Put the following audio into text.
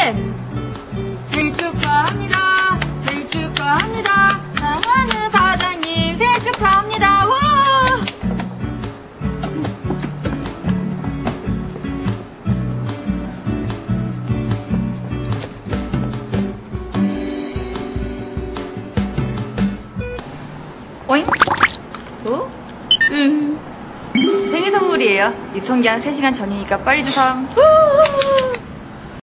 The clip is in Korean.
생일 축하합니다. 생일 축하합니다. 사랑하는 사장님 생일 축하합니다. 와! 오잉? 어? 생일 선물이에요. 유통기한 3시간 전이니까 빨리 주삼.